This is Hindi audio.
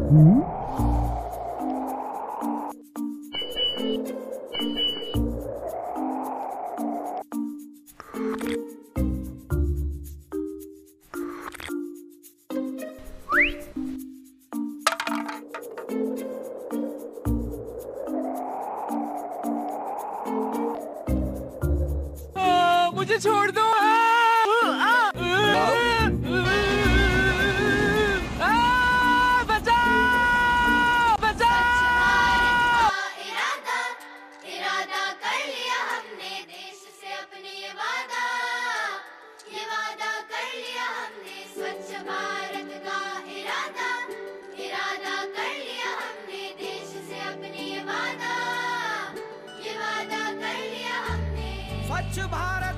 मुझे छोड़ दो। बचाओ बचाओ। इरादा इरादा कर लिया हमने देश से अपने ये वादा कर लिया हमने स्वच्छ भारत का इरादा इरादा कर लिया हमने देश से अपने ये वादा कर लिया हमने स्वच्छ भारत